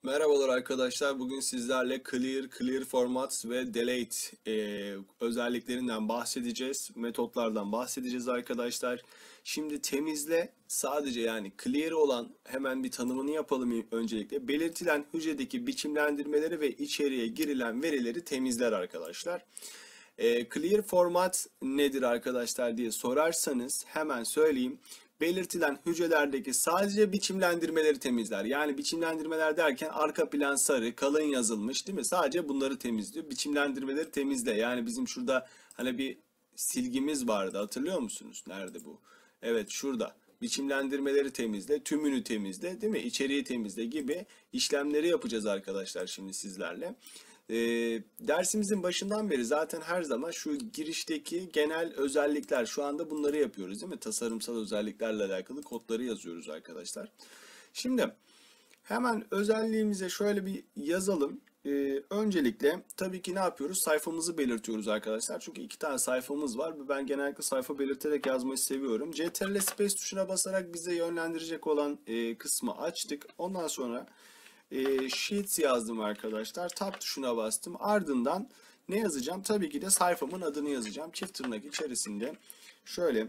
Merhabalar arkadaşlar. Bugün sizlerle clear format ve delete özelliklerinden bahsedeceğiz. Metotlardan bahsedeceğiz arkadaşlar. Şimdi temizle sadece yani clear olan hemen bir tanımını yapalım öncelikle. Belirtilen hücredeki biçimlendirmeleri ve içeriye girilen verileri temizler arkadaşlar. Clear format nedir arkadaşlar diye sorarsanız hemen söyleyeyim. Belirtilen hücrelerdeki sadece biçimlendirmeleri temizler. Yani biçimlendirmeler derken arka plan sarı, kalın yazılmış değil mi? Sadece bunları temizliyor. Biçimlendirmeleri temizle. Yani bizim şurada hani bir silgimiz vardı, hatırlıyor musunuz? Nerede bu? Evet, şurada. Biçimlendirmeleri temizle, tümünü temizle, değil mi? İçeriği temizle gibi işlemleri yapacağız arkadaşlar şimdi sizlerle. Dersimizin başından beri zaten her zaman şu girişteki genel özellikler, şu anda bunları yapıyoruz değil mi? Tasarımsal özelliklerle alakalı kodları yazıyoruz arkadaşlar. Şimdi hemen özelliğimize şöyle bir yazalım. Öncelikle tabii ki ne yapıyoruz? Sayfamızı belirtiyoruz arkadaşlar. Çünkü iki tane sayfamız var ve ben genellikle sayfa belirterek yazmayı seviyorum. Ctrl Space tuşuna basarak bize yönlendirecek olan kısmı açtık. Ondan sonra Sheets yazdım arkadaşlar. Tab tuşuna bastım. Ardından ne yazacağım? Tabii ki de sayfamın adını yazacağım. Çift tırnak içerisinde şöyle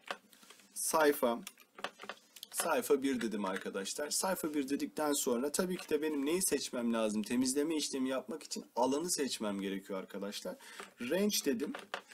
sayfa 1 dedim arkadaşlar. Sayfa 1 dedikten sonra tabii ki de benim neyi seçmem lazım? Temizleme işlemi yapmak için alanı seçmem gerekiyor arkadaşlar. Range dedim.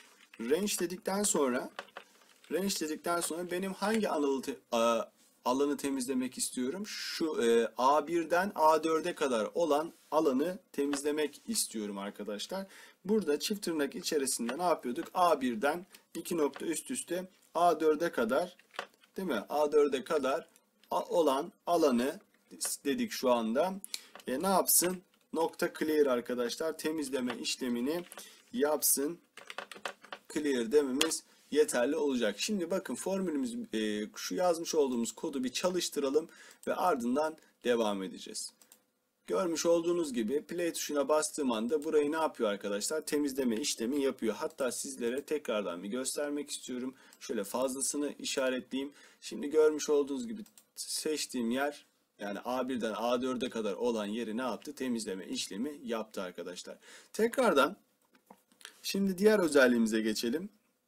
Range dedikten sonra benim hangi alanı temizlemek istiyorum? Şu A1'den A4'e kadar olan alanı temizlemek istiyorum arkadaşlar. Burada çift tırnak içerisinde ne yapıyorduk? A1'den 2 nokta üst üste A4'e kadar, değil mi? A4'e kadar olan alanı dedik şu anda. Ne yapsın? Nokta clear arkadaşlar. Temizleme işlemini yapsın. Clear dememiz yeterli olacak. Şimdi bakın formülümüz, şu yazmış olduğumuz kodu bir çalıştıralım ve ardından devam edeceğiz. Görmüş olduğunuz gibi play tuşuna bastığım anda burayı ne yapıyor arkadaşlar? Temizleme işlemi yapıyor. Hatta sizlere tekrardan bir göstermek istiyorum. Şöyle fazlasını işaretleyeyim. Şimdi görmüş olduğunuz gibi seçtiğim yer, yani A1'den A4'e kadar olan yeri ne yaptı? Temizleme işlemi yaptı arkadaşlar. Tekrardan şimdi diğer özelliğimize geçelim.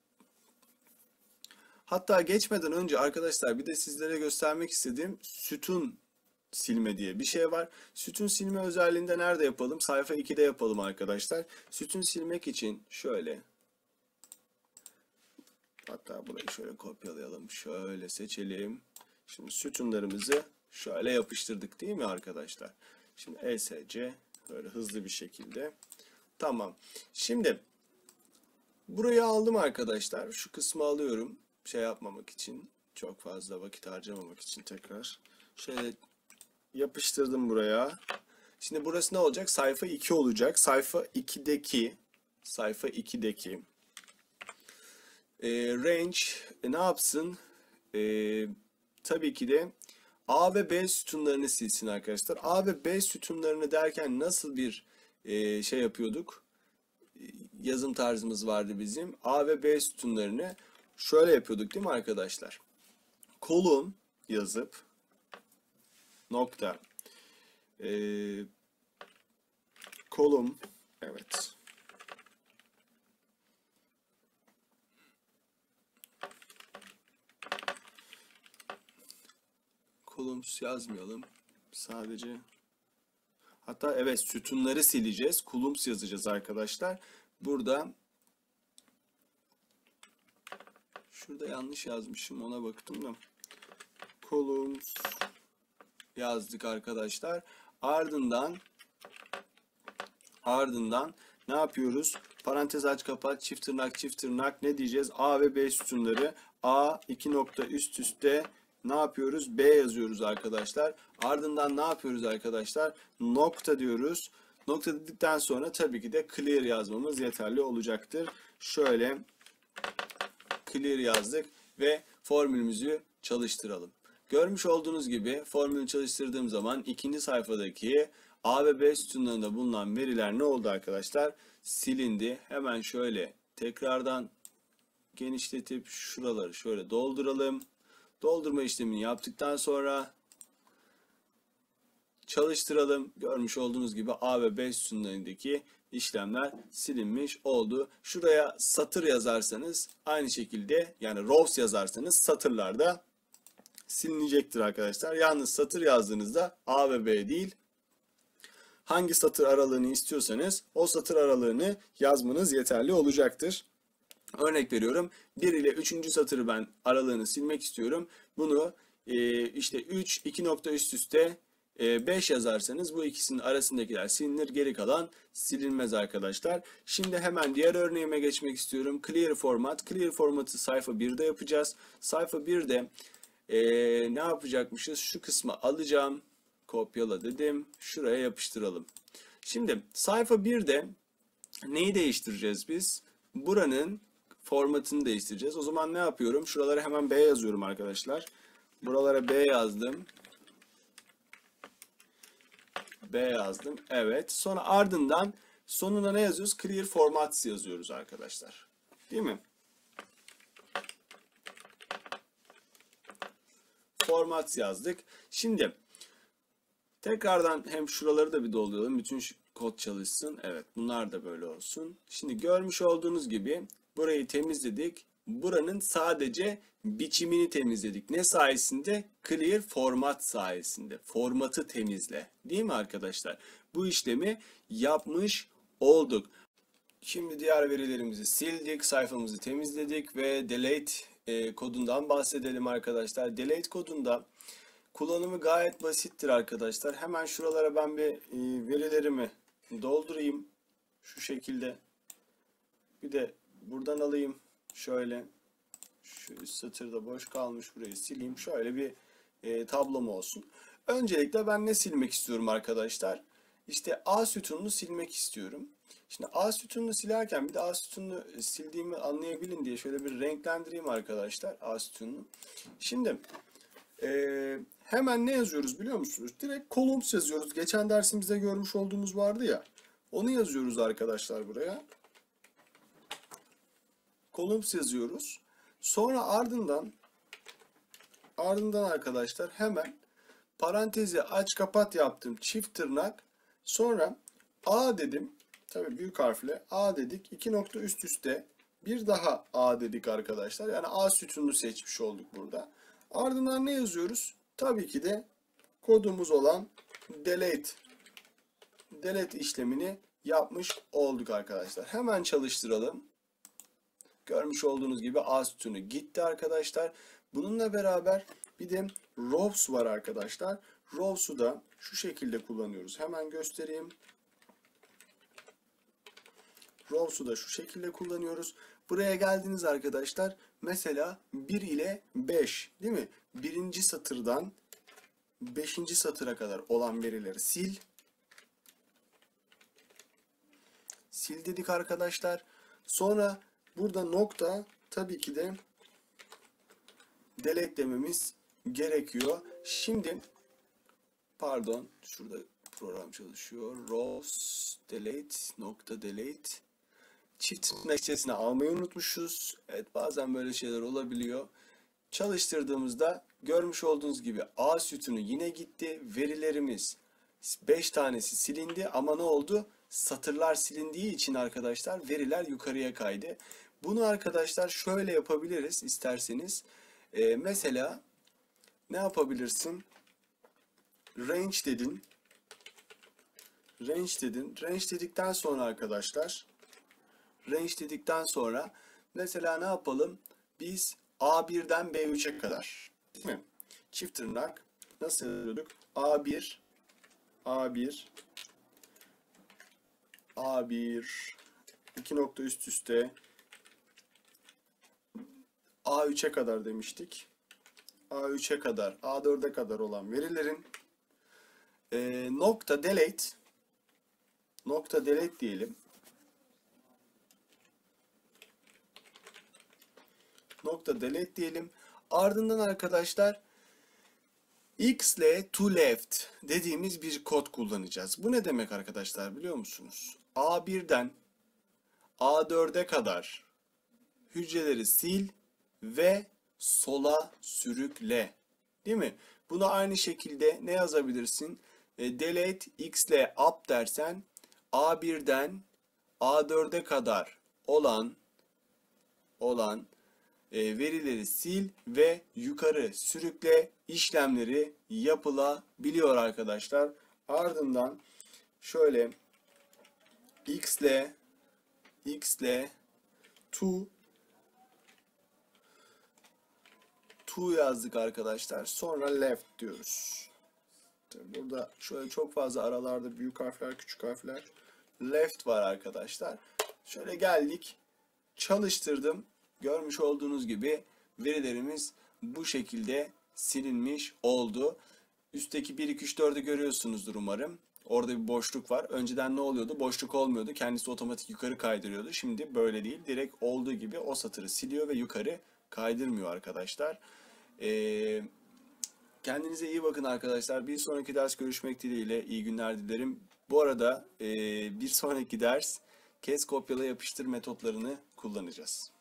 Hatta geçmeden önce arkadaşlar bir de sizlere göstermek istediğim sütun silme diye bir şey var. Sütun silme özelliğinde nerede yapalım? Sayfa 2'de yapalım arkadaşlar. Sütun silmek için şöyle, hatta burayı şöyle kopyalayalım. Şöyle seçelim. Şimdi sütunlarımızı şöyle yapıştırdık değil mi arkadaşlar? Şimdi ESC böyle hızlı bir şekilde. Tamam. Şimdi burayı aldım arkadaşlar. Şu kısmı alıyorum. Şey yapmamak için, çok fazla vakit harcamamak için tekrar şöyle yapıştırdım buraya. Şimdi burası ne olacak? Sayfa 2 olacak. Sayfa 2'deki range ne yapsın? Tabii ki de A ve B sütunlarını silsin arkadaşlar. A ve B sütunlarını derken nasıl bir şey yapıyorduk? Yazım tarzımız vardı bizim. A ve B sütunlarını şöyle yapıyorduk değil mi arkadaşlar? Kolon yazıp nokta kolum, evet, kolumns yazmayalım sadece, hatta evet sütunları sileceğiz, kolumns yazacağız arkadaşlar. Burada şurada yanlış yazmışım, ona baktım da kolumns yazdık arkadaşlar. Ardından ne yapıyoruz? Parantez aç kapat, çift tırnak ne diyeceğiz? A ve B sütunları. A 2 nokta üst üste ne yapıyoruz? B yazıyoruz arkadaşlar. Ardından ne yapıyoruz arkadaşlar? Nokta diyoruz. Nokta dedikten sonra tabii ki de clear yazmamız yeterli olacaktır. Şöyle clear yazdık ve formülümüzü çalıştıralım. Görmüş olduğunuz gibi formülü çalıştırdığım zaman ikinci sayfadaki A ve B sütunlarında bulunan veriler ne oldu arkadaşlar? Silindi. Hemen şöyle tekrardan genişletip şuraları şöyle dolduralım. Doldurma işlemini yaptıktan sonra Çalıştıralım. Görmüş olduğunuz gibi A ve B sütunlarındaki işlemler silinmiş oldu. Şuraya satır yazarsanız aynı şekilde, yani rows yazarsanız satırlarda silinecektir arkadaşlar. Yalnız satır yazdığınızda A ve B değil, hangi satır aralığını istiyorsanız o satır aralığını yazmanız yeterli olacaktır. Örnek veriyorum, 1 ile 3. satırı ben aralığını silmek istiyorum. Bunu işte 3, 2 nokta üst üste 5 yazarsanız bu ikisinin arasındakiler silinir. Geri kalan silinmez arkadaşlar. Şimdi hemen diğer örneğime geçmek istiyorum. Clear format. Clear formatı sayfa 1'de yapacağız. Sayfa 1'de ne yapacakmışız? Şu kısmı alacağım. Kopyala dedim. Şuraya yapıştıralım. Şimdi sayfa 1'de neyi değiştireceğiz biz? Buranın formatını değiştireceğiz. O zaman ne yapıyorum? Şuralara hemen B yazıyorum arkadaşlar. Buralara B yazdım. B yazdım. Evet. Sonra ardından sonuna ne yazıyoruz? Clear formats yazıyoruz arkadaşlar. Değil mi? Formats yazdık. Şimdi tekrardan hem şuraları da bir dolduralım. Bütün kod çalışsın. Evet, bunlar da böyle olsun. Şimdi görmüş olduğunuz gibi burayı temizledik. Buranın sadece biçimini temizledik. Ne sayesinde? Clear format sayesinde. Formatı temizle. Değil mi arkadaşlar? Bu işlemi yapmış olduk. Şimdi diğer verilerimizi sildik, sayfamızı temizledik ve delete kodundan bahsedelim arkadaşlar. Delete kodunda kullanımı gayet basittir arkadaşlar. Hemen şuralara ben bir verilerimi doldurayım. Şu şekilde. Bir de buradan alayım. Şöyle. Şu üst satırda boş kalmış. Burayı sileyim. Şöyle bir tablom olsun. Öncelikle ben ne silmek istiyorum arkadaşlar? İşte A sütununu silmek istiyorum. Şimdi A sütununu silerken bir de A sütununu sildiğimi anlayabilin diye şöyle bir renklendireyim arkadaşlar A sütununu. Şimdi hemen ne yazıyoruz biliyor musunuz? Direkt columns yazıyoruz. Geçen dersimizde görmüş olduğumuz vardı ya. Onu yazıyoruz arkadaşlar buraya. Columns yazıyoruz. Sonra ardından arkadaşlar hemen parantezi aç kapat yaptım. Çift tırnak. Sonra A dedim. Tabii büyük harfle A dedik. 2 nokta üst üste bir daha A dedik arkadaşlar. Yani A sütununu seçmiş olduk burada. Ardından ne yazıyoruz? Tabii ki de kodumuz olan delete işlemini yapmış olduk arkadaşlar. Hemen çalıştıralım. Görmüş olduğunuz gibi A sütunu gitti arkadaşlar. Bununla beraber bir de rows var arkadaşlar. Rows'u da şu şekilde kullanıyoruz. Hemen göstereyim. Rows'u da şu şekilde kullanıyoruz. Buraya geldiniz arkadaşlar. Mesela 1 ile 5, değil mi? Birinci satırdan 5. satıra kadar olan verileri sil. Sil dedik arkadaşlar. Sonra burada nokta, tabii ki de delete dememiz gerekiyor. Şimdi pardon, şurada program çalışıyor. Rows delete nokta delete. Çift tırnak içerisine almayı unutmuşuz. Evet, bazen böyle şeyler olabiliyor. Çalıştırdığımızda görmüş olduğunuz gibi A sütunu yine gitti. Verilerimiz 5 tanesi silindi ama ne oldu? Satırlar silindiği için arkadaşlar veriler yukarıya kaydı. Bunu arkadaşlar şöyle yapabiliriz isterseniz. Mesela ne yapabilirsin? Range dedin. Range dedikten sonra arkadaşlar, mesela ne yapalım? Biz A1'den B3'e kadar, değil mi? Çift tırnak nasıl yazıyorduk? A1 2 nokta üst üste A3'e kadar demiştik. A3'e kadar, A4'e kadar olan verilerin nokta delete diyelim. Nokta delete diyelim. Ardından arkadaşlar x ile to left dediğimiz bir kod kullanacağız. Bu ne demek arkadaşlar biliyor musunuz? A1'den A4'e kadar hücreleri sil ve sola sürükle. Değil mi? Bunu aynı şekilde ne yazabilirsin? delete x ile up dersen A1'den A4'e kadar olan verileri sil ve yukarı sürükle işlemleri yapılabiliyor arkadaşlar. Ardından şöyle x ile to yazdık arkadaşlar. Sonra left diyoruz. Burada şöyle çok fazla aralarda büyük harfler, küçük harfler, left var arkadaşlar. Şöyle geldik, çalıştırdım. Görmüş olduğunuz gibi verilerimiz bu şekilde silinmiş oldu. Üstteki 1, 2, 3, 4'ü görüyorsunuzdur umarım. Orada bir boşluk var. Önceden ne oluyordu? Boşluk olmuyordu. Kendisi otomatik yukarı kaydırıyordu. Şimdi böyle değil. Direkt olduğu gibi o satırı siliyor ve yukarı kaydırmıyor arkadaşlar. Kendinize iyi bakın arkadaşlar. Bir sonraki ders görüşmek dileğiyle. İyi günler dilerim. Bu arada bir sonraki ders kes kopyala yapıştır metotlarını kullanacağız.